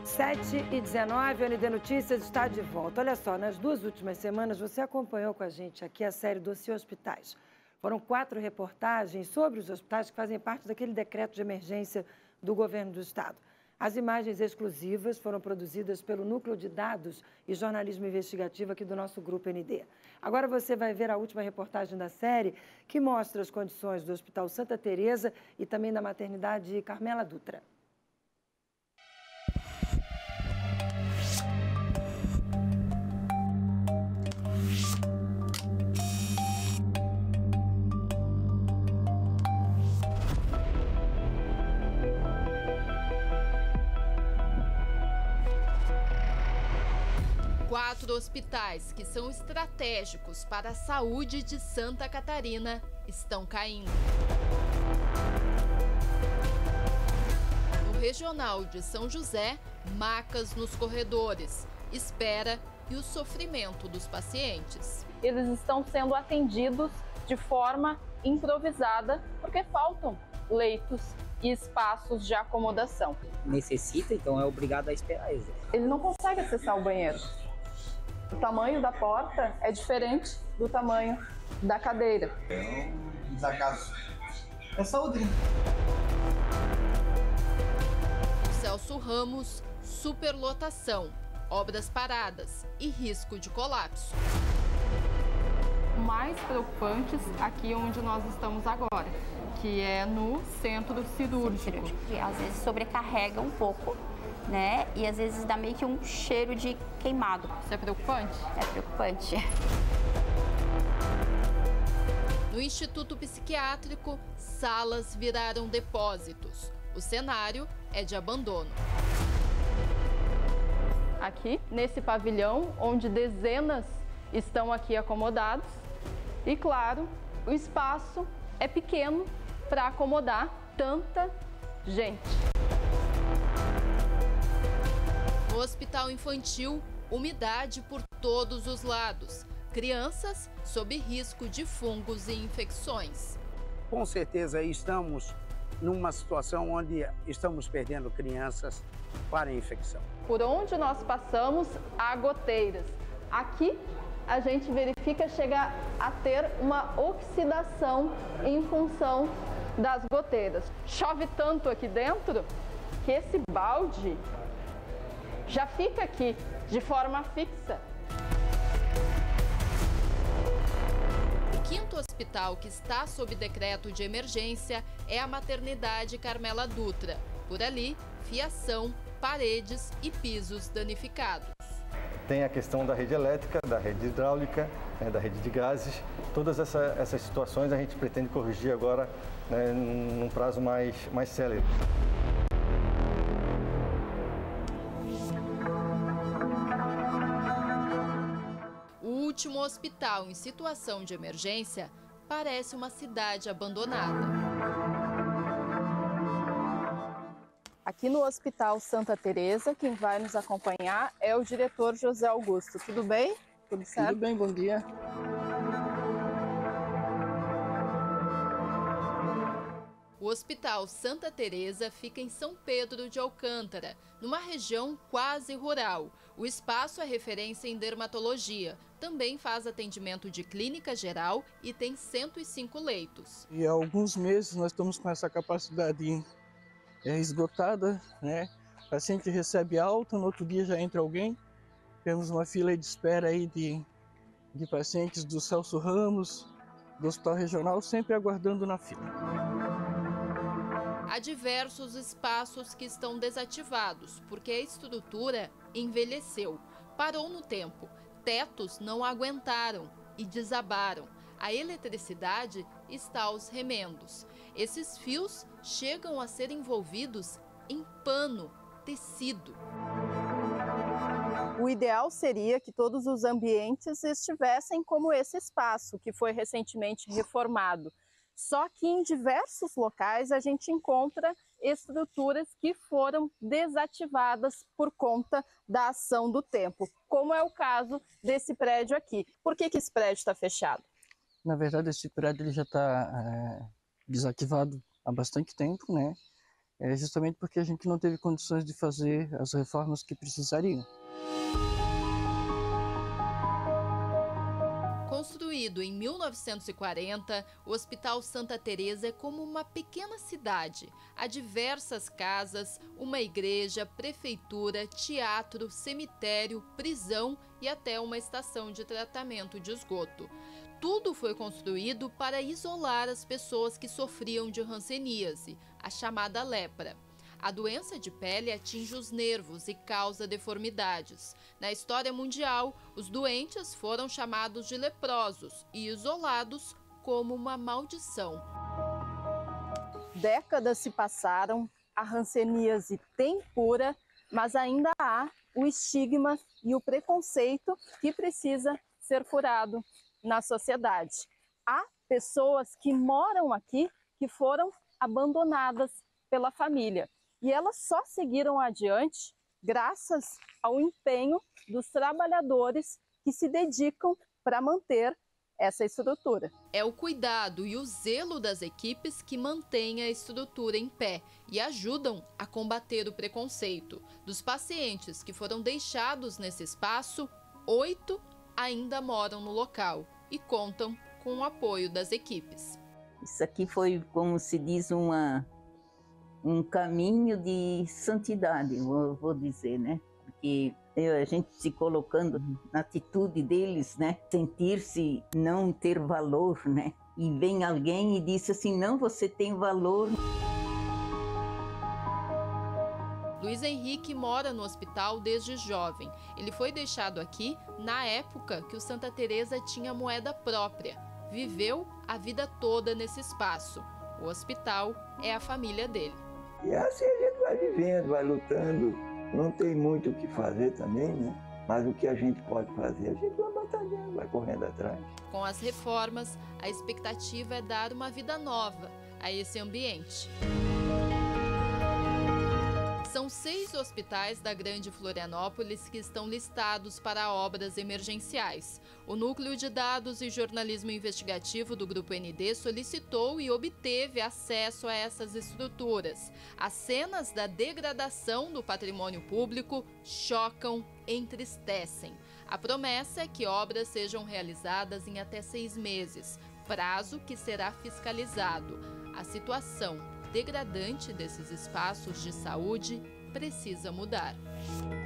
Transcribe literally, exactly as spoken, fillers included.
sete e dezenove, o N D Notícias está de volta. Olha só, nas duas últimas semanas você acompanhou com a gente aqui a série Dossiê Hospitais. Foram quatro reportagens sobre os hospitais que fazem parte daquele decreto de emergência do governo do estado. As imagens exclusivas foram produzidas pelo Núcleo de Dados e Jornalismo Investigativo aqui do nosso Grupo N D. Agora você vai ver a última reportagem da série, que mostra as condições do Hospital Santa Teresa e também da maternidade Carmela Dutra. Quatro hospitais que são estratégicos para a saúde de Santa Catarina estão caindo. No Regional de São José, macas nos corredores, espera e o sofrimento dos pacientes. Eles estão sendo atendidos de forma improvisada porque faltam leitos e espaços de acomodação. Necessita, então é obrigado a esperar eles. Ele não consegue acessar o banheiro. O tamanho da porta é diferente do tamanho da cadeira. É um desacaso. É saúde. O Celso Ramos, superlotação, obras paradas e risco de colapso. Mais preocupantes aqui onde nós estamos agora, que é no centro cirúrgico. Que às vezes sobrecarrega um pouco, né? E às vezes dá meio que um cheiro de queimado. Isso é preocupante? É preocupante. No Instituto Psiquiátrico, salas viraram depósitos. O cenário é de abandono. Aqui, nesse pavilhão, onde dezenas estão aqui acomodados. E, claro, o espaço é pequeno para acomodar tanta gente. No hospital infantil, umidade por todos os lados. Crianças sob risco de fungos e infecções. Com certeza estamos numa situação onde estamos perdendo crianças para a infecção. Por onde nós passamos, há goteiras. Aqui, a gente verifica chegar a ter uma oxidação em função das goteiras. Chove tanto aqui dentro que esse balde já fica aqui de forma fixa. O quinto hospital que está sob decreto de emergência é a maternidade Carmela Dutra. Por ali, fiação, paredes e pisos danificados. Tem a questão da rede elétrica, da rede hidráulica, né, da rede de gases. Todas essa, essas situações a gente pretende corrigir agora, né, num prazo mais, mais célere. O último hospital em situação de emergência parece uma cidade abandonada. Aqui no Hospital Santa Teresa, quem vai nos acompanhar é o diretor José Augusto. Tudo bem? Tudo certo? Tudo bem, bom dia. O Hospital Santa Teresa fica em São Pedro de Alcântara, numa região quase rural. O espaço é referência em dermatologia. Também faz atendimento de clínica geral e tem cento e cinco leitos. E há alguns meses nós estamos com essa capacidade é esgotada, né? O paciente recebe alta, no outro dia já entra alguém. Temos uma fila de espera aí de, de pacientes do Celso Ramos, do Hospital Regional, sempre aguardando na fila. Há diversos espaços que estão desativados, porque a estrutura envelheceu, parou no tempo. Tetos não aguentaram e desabaram. A eletricidade está aos remendos. Esses fios chegam a ser envolvidos em pano, tecido. O ideal seria que todos os ambientes estivessem como esse espaço, que foi recentemente reformado. Só que em diversos locais a gente encontra estruturas que foram desativadas por conta da ação do tempo, como é o caso desse prédio aqui. Por que que esse prédio está fechado? Na verdade, esse prédio ele já está é, desativado há bastante tempo, né? é justamente porque a gente não teve condições de fazer as reformas que precisariam. Construído em mil novecentos e quarenta, o Hospital Santa Teresa é como uma pequena cidade. Há diversas casas, uma igreja, prefeitura, teatro, cemitério, prisão e até uma estação de tratamento de esgoto. Tudo foi construído para isolar as pessoas que sofriam de hanseníase, a chamada lepra. A doença de pele atinge os nervos e causa deformidades. Na história mundial, os doentes foram chamados de leprosos e isolados como uma maldição. Décadas se passaram, a hanseníase tem cura, mas ainda há o estigma e o preconceito que precisa ser furado na sociedade. Há pessoas que moram aqui que foram abandonadas pela família. E elas só seguiram adiante graças ao empenho dos trabalhadores que se dedicam para manter essa estrutura. É o cuidado e o zelo das equipes que mantêm a estrutura em pé e ajudam a combater o preconceito. Dos pacientes que foram deixados nesse espaço, oito ainda moram no local e contam com o apoio das equipes. Isso aqui foi, como se diz, uma... um caminho de santidade, vou, vou dizer, né? Porque a gente se colocando na atitude deles, né? Sentir-se não ter valor, né? E vem alguém e diz assim, não, você tem valor. Luiz Henrique mora no hospital desde jovem. Ele foi deixado aqui na época que o Santa Teresa tinha moeda própria. Viveu a vida toda nesse espaço. O hospital é a família dele. E assim a gente vai vivendo, vai lutando. Não tem muito o que fazer também, né? Mas o que a gente pode fazer, a gente vai batalhando, vai correndo atrás. Com as reformas, a expectativa é dar uma vida nova a esse ambiente. São seis hospitais da Grande Florianópolis que estão listados para obras emergenciais. O Núcleo de Dados e Jornalismo Investigativo do Grupo N D solicitou e obteve acesso a essas estruturas. As cenas da degradação do patrimônio público chocam, entristecem. A promessa é que obras sejam realizadas em até seis meses, prazo que será fiscalizado. A situação degradante desses espaços de saúde precisa mudar.